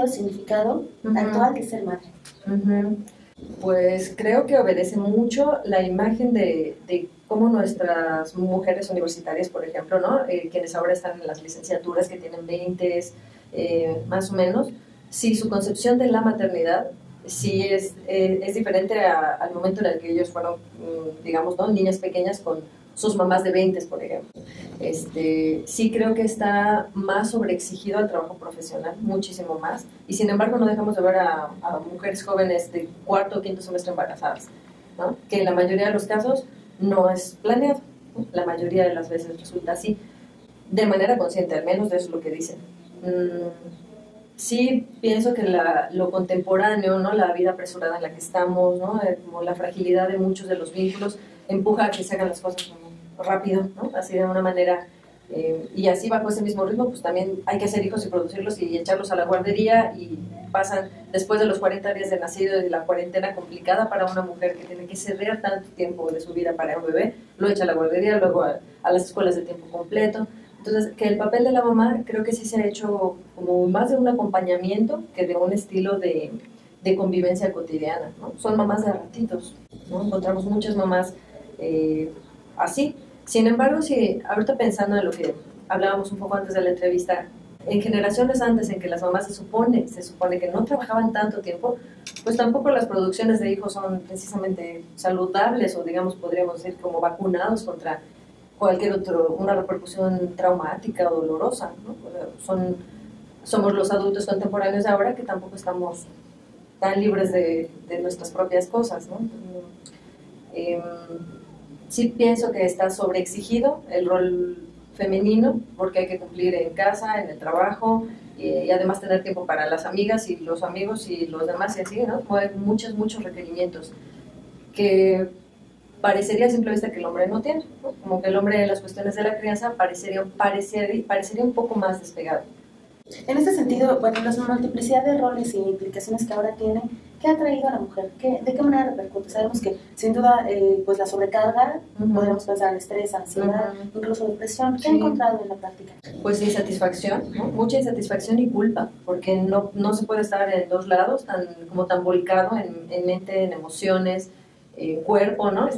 significado actual que ser madre? Pues creo que obedece mucho la imagen de cómo nuestras mujeres universitarias, por ejemplo, ¿no? Quienes ahora están en las licenciaturas, que tienen 20, más o menos, si su concepción de la maternidad sí es diferente al momento en el que ellos fueron, digamos, ¿no? Niñas pequeñas con sus mamás de 20, por ejemplo. Sí creo que está más sobreexigido al trabajo profesional, muchísimo más, y sin embargo no dejamos de ver a mujeres jóvenes de cuarto o quinto semestre embarazadas, ¿no? Que en la mayoría de los casos no es planeado, ¿no? La mayoría de las veces resulta así, de manera consciente, al menos de eso es lo que dicen. Sí pienso que lo contemporáneo, ¿no? La vida apresurada en la que estamos, ¿no? Como la fragilidad de muchos de los vínculos empuja a que se hagan las cosas rápido, ¿no? Así de una manera, y así bajo ese mismo ritmo, pues también hay que hacer hijos y producirlos y echarlos a la guardería, y pasan después de los 40 días de nacido y la cuarentena complicada para una mujer que tiene que ceder tanto tiempo de su vida para un bebé, lo echa a la guardería, luego a las escuelas de tiempo completo. Entonces, que el papel de la mamá creo que sí se ha hecho como más de un acompañamiento que de un estilo de convivencia cotidiana, ¿no? Son mamás de ratitos, ¿no? Encontramos muchas mamás así. Sin embargo, si ahorita pensando en lo que hablábamos un poco antes de la entrevista, en generaciones antes en que las mamás se supone que no trabajaban tanto tiempo, pues tampoco las producciones de hijos son precisamente saludables, o digamos podríamos decir como vacunados contra cualquier una repercusión traumática o dolorosa, ¿no? Somos los adultos contemporáneos de ahora que tampoco estamos tan libres de nuestras propias cosas, ¿no? Sí pienso que está sobreexigido el rol femenino, porque hay que cumplir en casa, en el trabajo, y además tener tiempo para las amigas y los amigos y los demás, y así, ¿no? Como hay muchos requerimientos que parecería a simple vista que el hombre no tiene, ¿no? Como que el hombre en las cuestiones de la crianza parecería un poco más despegado. En este sentido, bueno, la multiplicidad de roles y implicaciones que ahora tiene, ¿qué ha traído a la mujer? ¿De qué manera repercute? Sabemos que, sin duda, pues la sobrecarga, podemos pensar en estrés, ansiedad, incluso depresión. ¿Qué ha encontrado en la práctica? Pues insatisfacción, ¿no? Mucha insatisfacción y culpa, porque no se puede estar en dos lados, tan volcado en mente, en emociones, en cuerpo, ¿no?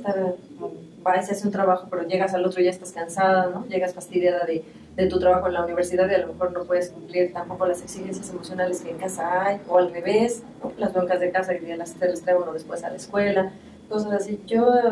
Vas a hacer un trabajo, pero llegas al otro y ya estás cansada, ¿no? Llegas fastidiada de tu trabajo en la universidad y a lo mejor no puedes cumplir tampoco las exigencias emocionales que en casa hay, o al revés, ¿no? Las broncas de casa que las trae uno después a la escuela, cosas así.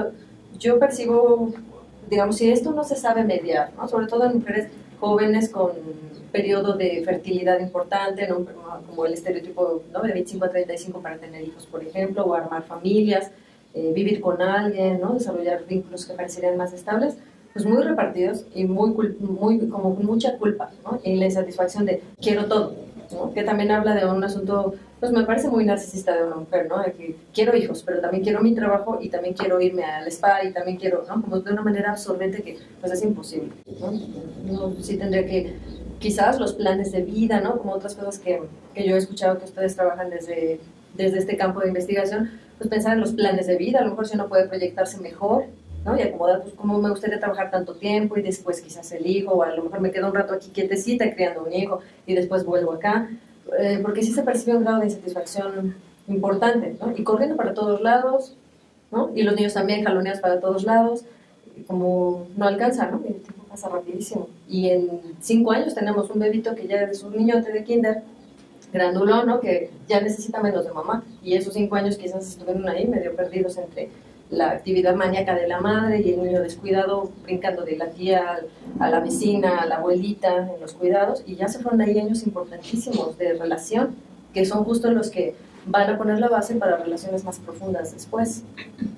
Yo percibo, digamos, si esto no se sabe mediar, ¿no? Sobre todo en mujeres jóvenes con periodo de fertilidad importante, ¿no? Como el estereotipo, ¿no? De 25 a 35 para tener hijos, por ejemplo, o armar familias, vivir con alguien, ¿no? Desarrollar vínculos que parecerían más estables, pues muy repartidos y como con mucha culpa, ¿no? Y la insatisfacción de quiero todo, ¿no? Que también habla de un asunto, pues me parece muy narcisista de una mujer, ¿no? De que quiero hijos, pero también quiero mi trabajo y también quiero irme al spa y también quiero, ¿no? Como de una manera absorbente que pues es imposible, ¿no? Uno sí tendría que, quizás los planes de vida, ¿no? Como otras cosas que yo he escuchado que ustedes trabajan desde este campo de investigación, pues pensar en los planes de vida, a lo mejor si uno puede proyectarse mejor, ¿no? Y acomodar, pues cómo me gustaría trabajar tanto tiempo y después quizás el hijo, o a lo mejor me quedo un rato aquí quietecita criando un hijo y después vuelvo acá, porque sí se percibe un grado de insatisfacción importante, ¿no? Y corriendo para todos lados, ¿no? Y los niños también jaloneados para todos lados, como no alcanza, ¿no? Y el tiempo pasa rapidísimo. Y en 5 años tenemos un bebito que ya es un niñote de kinder, grandulón, ¿no? Que ya necesita menos de mamá, y esos 5 años quizás estuvieron ahí medio perdidos entre la actividad maníaca de la madre y el niño descuidado brincando de la tía a la vecina, a la abuelita en los cuidados, y ya se fueron ahí años importantísimos de relación, que son justo los que van a poner la base para relaciones más profundas después.